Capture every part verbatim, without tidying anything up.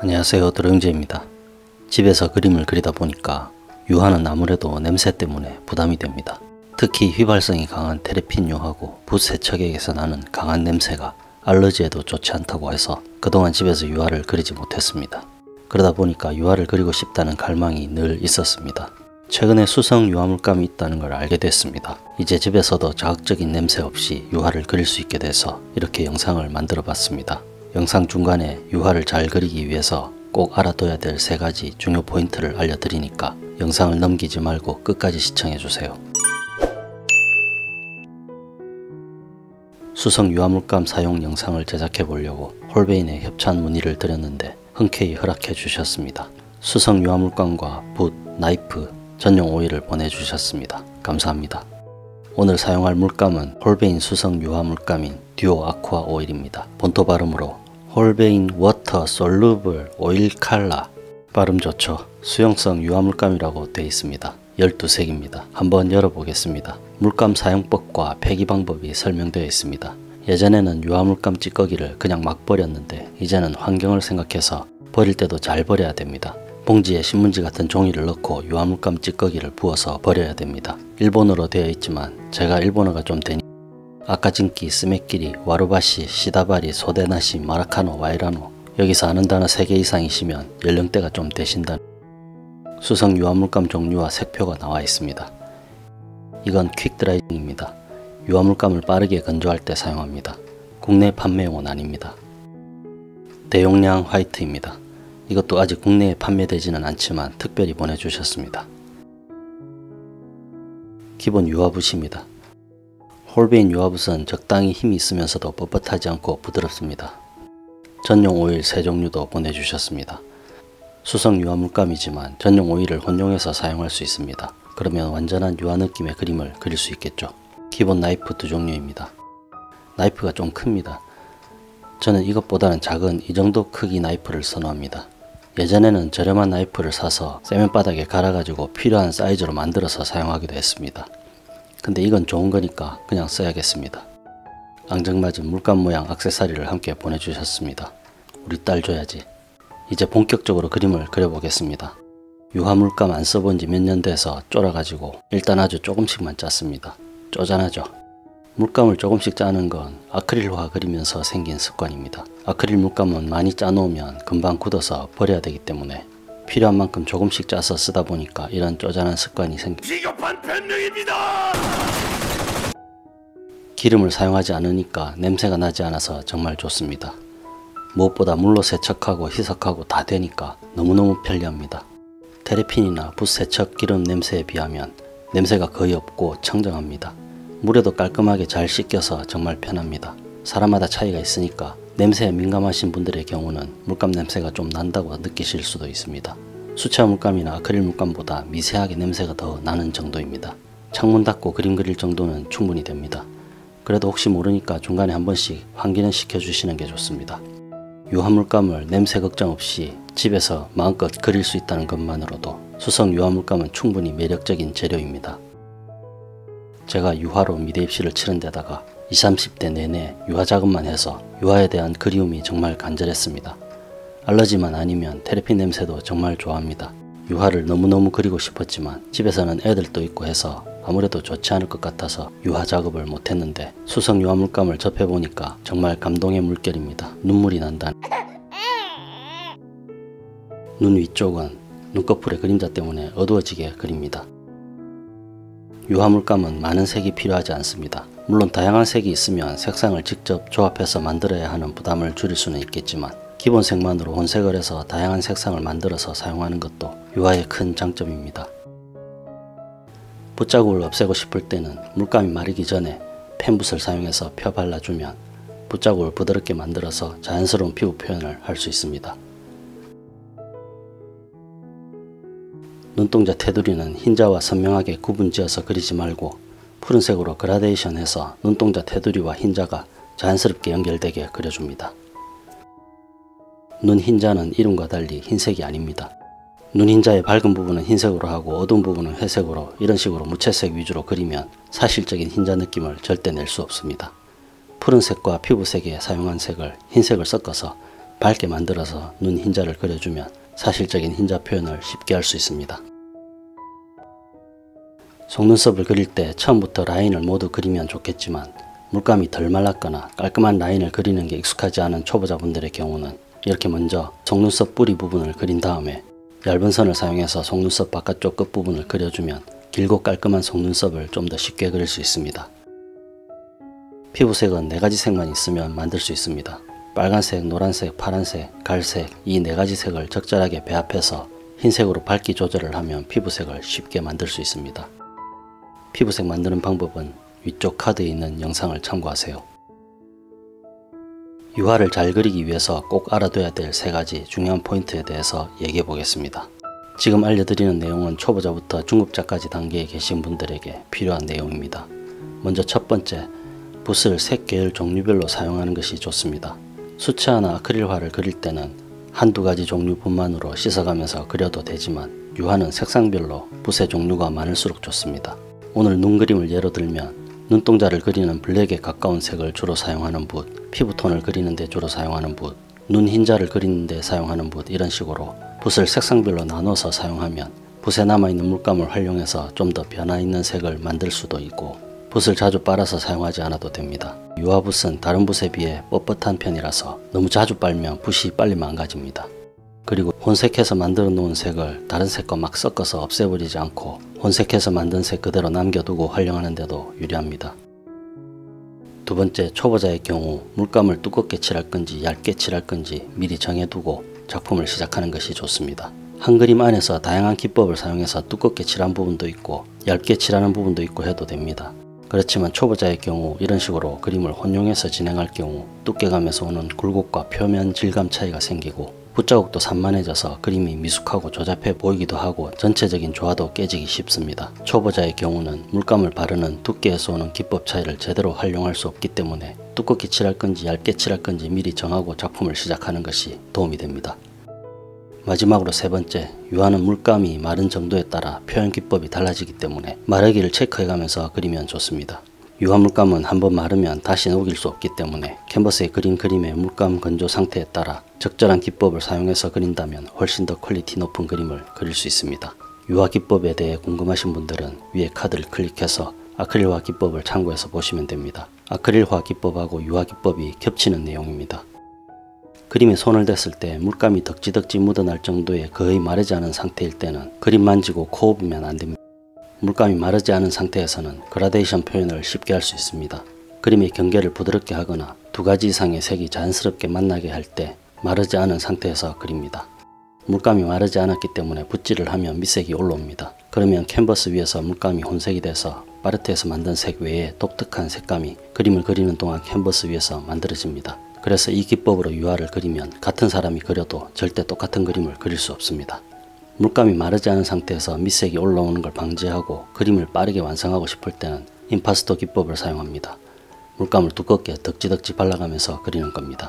안녕하세요, 드렁제입니다. 집에서 그림을 그리다 보니까 유화는 아무래도 냄새 때문에 부담이 됩니다. 특히 휘발성이 강한 테레핀 유화고 붓 세척액에서 나는 강한 냄새가 알러지에도 좋지 않다고 해서 그동안 집에서 유화를 그리지 못했습니다. 그러다 보니까 유화를 그리고 싶다는 갈망이 늘 있었습니다. 최근에 수성 유화물감이 있다는 걸 알게 됐습니다. 이제 집에서도 자극적인 냄새 없이 유화를 그릴 수 있게 돼서 이렇게 영상을 만들어 봤습니다. 영상 중간에 유화를 잘 그리기 위해서 꼭 알아둬야 될 세 가지 중요 포인트를 알려드리니까 영상을 넘기지 말고 끝까지 시청해주세요. 수성 유화물감 사용 영상을 제작해 보려고 홀베인에 협찬 문의를 드렸는데 흔쾌히 허락해 주셨습니다. 수성 유화물감과 붓, 나이프, 전용 오일을 보내주셨습니다. 감사합니다. 오늘 사용할 물감은 홀베인 수성 유화물감인 듀오 아쿠아 오일입니다. 본토 발음으로 홀베인 워터 솔루블 오일 칼라. 발음 좋죠? 수용성 유화물감이라고 되어 있습니다. 열두 색입니다. 한번 열어보겠습니다. 물감 사용법과 폐기 방법이 설명되어 있습니다. 예전에는 유화물감 찌꺼기를 그냥 막 버렸는데 이제는 환경을 생각해서 버릴 때도 잘 버려야 됩니다. 봉지에 신문지 같은 종이를 넣고 유화물감 찌꺼기를 부어서 버려야 됩니다. 일본어로 되어 있지만 제가 일본어가 좀 되니 아카진키, 스메끼리, 와루바시, 시다바리, 소데나시, 마라카노, 와이라노 여기서 아는 단어 세 개 이상이시면 연령대가 좀 되신다. 수성 유화물감 종류와 색표가 나와 있습니다. 이건 퀵드라이잉입니다. 유화물감을 빠르게 건조할 때 사용합니다. 국내 판매용은 아닙니다. 대용량 화이트입니다. 이것도 아직 국내에 판매되지는 않지만 특별히 보내주셨습니다. 기본 유화붓입니다. 홀베인 유화붓은 적당히 힘이 있으면서도 뻣뻣하지 않고 부드럽습니다. 전용 오일 세 종류도 보내주셨습니다. 수성 유화물감이지만 전용 오일을 혼용해서 사용할 수 있습니다. 그러면 완전한 유화 느낌의 그림을 그릴 수 있겠죠. 기본 나이프 두 종류입니다. 나이프가 좀 큽니다. 저는 이것보다는 작은 이 정도 크기 나이프를 선호합니다. 예전에는 저렴한 나이프를 사서 세면바닥에 갈아가지고 필요한 사이즈로 만들어서 사용하기도 했습니다. 근데 이건 좋은 거니까 그냥 써야겠습니다. 앙증맞은 물감 모양 액세서리를 함께 보내주셨습니다. 우리 딸 줘야지. 이제 본격적으로 그림을 그려보겠습니다. 유화물감 안 써본 지 몇 년 돼서 쫄아가지고 일단 아주 조금씩만 짰습니다. 쪼잔하죠? 물감을 조금씩 짜는 건 아크릴화 그리면서 생긴 습관입니다. 아크릴 물감은 많이 짜놓으면 금방 굳어서 버려야 되기 때문에 필요한 만큼 조금씩 짜서 쓰다 보니까 이런 쪼잔한 습관이 생깁니다. 비겁한 변명입니다! 기름을 사용하지 않으니까 냄새가 나지 않아서 정말 좋습니다. 무엇보다 물로 세척하고 희석하고 다 되니까 너무너무 편리합니다. 테레핀이나 붓 세척 기름 냄새에 비하면 냄새가 거의 없고 청정합니다. 물에도 깔끔하게 잘 씻겨서 정말 편합니다. 사람마다 차이가 있으니까 냄새에 민감하신 분들의 경우는 물감 냄새가 좀 난다고 느끼실 수도 있습니다. 수채화 물감이나 아크릴 물감보다 미세하게 냄새가 더 나는 정도입니다. 창문 닫고 그림 그릴 정도는 충분히 됩니다. 그래도 혹시 모르니까 중간에 한 번씩 환기는 시켜주시는 게 좋습니다. 유화물감을 냄새 걱정 없이 집에서 마음껏 그릴 수 있다는 것만으로도 수성 유화물감은 충분히 매력적인 재료입니다. 제가 유화로 미대 입시를 치른 데다가 이십, 삼십 대 내내 유화 작업만 해서 유화에 대한 그리움이 정말 간절했습니다. 알러지만 아니면 테레핀 냄새도 정말 좋아합니다. 유화를 너무너무 그리고 싶었지만 집에서는 애들도 있고 해서 아무래도 좋지 않을 것 같아서 유화 작업을 못했는데 수성 유화물감을 접해보니까 정말 감동의 물결입니다. 눈물이 난다. 눈 위쪽은 눈꺼풀의 그림자 때문에 어두워지게 그립니다. 유화물감은 많은 색이 필요하지 않습니다. 물론 다양한 색이 있으면 색상을 직접 조합해서 만들어야 하는 부담을 줄일 수는 있겠지만 기본 색만으로 혼색을 해서 다양한 색상을 만들어서 사용하는 것도 유화의 큰 장점입니다. 붓자국을 없애고 싶을 때는 물감이 마르기 전에 펜붓을 사용해서 펴 발라주면 붓자국을 부드럽게 만들어서 자연스러운 피부 표현을 할 수 있습니다. 눈동자 테두리는 흰자와 선명하게 구분지어서 그리지 말고 푸른색으로 그라데이션 해서 눈동자 테두리와 흰자가 자연스럽게 연결되게 그려줍니다. 눈 흰자는 이름과 달리 흰색이 아닙니다. 눈 흰자의 밝은 부분은 흰색으로 하고 어두운 부분은 회색으로 이런 식으로 무채색 위주로 그리면 사실적인 흰자 느낌을 절대 낼 수 없습니다. 푸른색과 피부색에 사용한 색을 흰색을 섞어서 밝게 만들어서 눈 흰자를 그려주면 사실적인 흰자 표현을 쉽게 할 수 있습니다. 속눈썹을 그릴 때 처음부터 라인을 모두 그리면 좋겠지만 물감이 덜 말랐거나 깔끔한 라인을 그리는 게 익숙하지 않은 초보자분들의 경우는 이렇게 먼저 속눈썹 뿌리 부분을 그린 다음에 얇은 선을 사용해서 속눈썹 바깥쪽 끝부분을 그려주면 길고 깔끔한 속눈썹을 좀 더 쉽게 그릴 수 있습니다. 피부색은 네 가지 색만 있으면 만들 수 있습니다. 빨간색, 노란색, 파란색, 갈색 이 네 가지 색을 적절하게 배합해서 흰색으로 밝기 조절을 하면 피부색을 쉽게 만들 수 있습니다. 피부색 만드는 방법은 위쪽 카드에 있는 영상을 참고하세요. 유화를 잘 그리기 위해서 꼭 알아둬야 될 세 가지 중요한 포인트에 대해서 얘기해 보겠습니다. 지금 알려드리는 내용은 초보자부터 중급자까지 단계에 계신 분들에게 필요한 내용입니다. 먼저 첫 번째, 붓을 색 계열 종류별로 사용하는 것이 좋습니다. 수채화나 아크릴화를 그릴 때는 한두 가지 종류 붓만으로 씻어가면서 그려도 되지만 유화는 색상별로 붓의 종류가 많을수록 좋습니다. 오늘 눈 그림을 예로 들면 눈동자를 그리는 블랙에 가까운 색을 주로 사용하는 붓, 피부톤을 그리는 데 주로 사용하는 붓, 눈 흰자를 그리는 데 사용하는 붓 이런 식으로 붓을 색상별로 나눠서 사용하면 붓에 남아있는 물감을 활용해서 좀 더 변화 있는 색을 만들 수도 있고 붓을 자주 빨아서 사용하지 않아도 됩니다. 유화붓은 다른 붓에 비해 뻣뻣한 편이라서 너무 자주 빨면 붓이 빨리 망가집니다. 그리고 혼색해서 만들어 놓은 색을 다른 색과 막 섞어서 없애버리지 않고 혼색해서 만든 색 그대로 남겨두고 활용하는 데도 유리합니다. 두 번째, 초보자의 경우 물감을 두껍게 칠할 건지 얇게 칠할 건지 미리 정해두고 작품을 시작하는 것이 좋습니다. 한 그림 안에서 다양한 기법을 사용해서 두껍게 칠한 부분도 있고 얇게 칠하는 부분도 있고 해도 됩니다. 그렇지만 초보자의 경우 이런 식으로 그림을 혼용해서 진행할 경우 두께감에서 오는 굴곡과 표면 질감 차이가 생기고 붓자국도 산만해져서 그림이 미숙하고 조잡해 보이기도 하고 전체적인 조화도 깨지기 쉽습니다. 초보자의 경우는 물감을 바르는 두께에서 오는 기법 차이를 제대로 활용할 수 없기 때문에 두껍게 칠할 건지 얇게 칠할 건지 미리 정하고 작품을 시작하는 것이 도움이 됩니다. 마지막으로 세 번째, 유화는 물감이 마른 정도에 따라 표현 기법이 달라지기 때문에 마르기를 체크해가면서 그리면 좋습니다. 유화 물감은 한번 마르면 다시 녹일 수 없기 때문에 캔버스에 그린 그림의 물감 건조 상태에 따라 적절한 기법을 사용해서 그린다면 훨씬 더 퀄리티 높은 그림을 그릴 수 있습니다. 유화 기법에 대해 궁금하신 분들은 위에 카드를 클릭해서 아크릴화 기법을 참고해서 보시면 됩니다. 아크릴화 기법하고 유화 기법이 겹치는 내용입니다. 그림에 손을 댔을 때 물감이 덕지덕지 묻어날 정도의 거의 마르지 않은 상태일 때는 그림 만지고 코업으면 안됩니다. 물감이 마르지 않은 상태에서는 그라데이션 표현을 쉽게 할 수 있습니다. 그림의 경계를 부드럽게 하거나 두 가지 이상의 색이 자연스럽게 만나게 할 때 마르지 않은 상태에서 그립니다. 물감이 마르지 않았기 때문에 붓질을 하면 밑색이 올라옵니다. 그러면 캔버스 위에서 물감이 혼색이 돼서 파르트에서 만든 색 외에 독특한 색감이 그림을 그리는 동안 캔버스 위에서 만들어집니다. 그래서 이 기법으로 유화를 그리면 같은 사람이 그려도 절대 똑같은 그림을 그릴 수 없습니다. 물감이 마르지 않은 상태에서 밑색이 올라오는 걸 방지하고 그림을 빠르게 완성하고 싶을 때는 임파스토 기법을 사용합니다. 물감을 두껍게 덕지덕지 발라가면서 그리는 겁니다.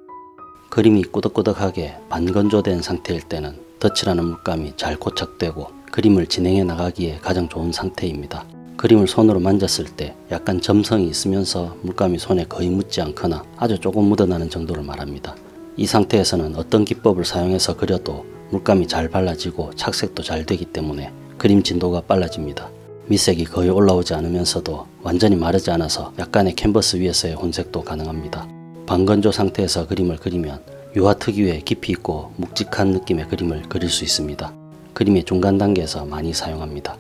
그림이 꾸덕꾸덕하게 반건조된 상태일 때는 덧칠하는 물감이 잘 고착되고 그림을 진행해 나가기에 가장 좋은 상태입니다. 그림을 손으로 만졌을 때 약간 점성이 있으면서 물감이 손에 거의 묻지 않거나 아주 조금 묻어나는 정도를 말합니다. 이 상태에서는 어떤 기법을 사용해서 그려도 물감이 잘 발라지고 착색도 잘 되기 때문에 그림 진도가 빨라집니다. 밑색이 거의 올라오지 않으면서도 완전히 마르지 않아서 약간의 캔버스 위에서의 혼색도 가능합니다. 반건조 상태에서 그림을 그리면 유화 특유의 깊이 있고 묵직한 느낌의 그림을 그릴 수 있습니다. 그림의 중간 단계에서 많이 사용합니다.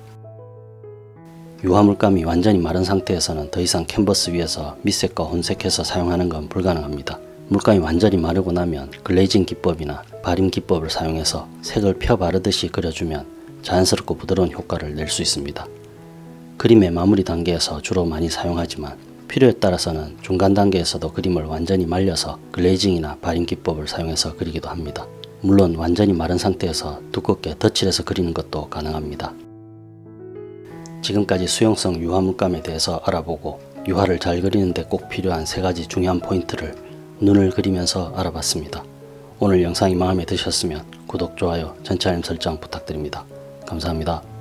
유화 물감이 완전히 마른 상태에서는 더 이상 캔버스 위에서 밑색과 혼색해서 사용하는 건 불가능합니다. 물감이 완전히 마르고 나면 글레이징 기법이나 발림 기법을 사용해서 색을 펴 바르듯이 그려주면 자연스럽고 부드러운 효과를 낼 수 있습니다. 그림의 마무리 단계에서 주로 많이 사용하지만 필요에 따라서는 중간 단계에서도 그림을 완전히 말려서 글레이징이나 발림 기법을 사용해서 그리기도 합니다. 물론 완전히 마른 상태에서 두껍게 덧칠해서 그리는 것도 가능합니다. 지금까지 수용성 유화 물감에 대해서 알아보고 유화를 잘 그리는데 꼭 필요한 세 가지 중요한 포인트를 눈을 그리면서 알아봤습니다. 오늘 영상이 마음에 드셨으면 구독, 좋아요, 전체 알림 설정 부탁드립니다. 감사합니다.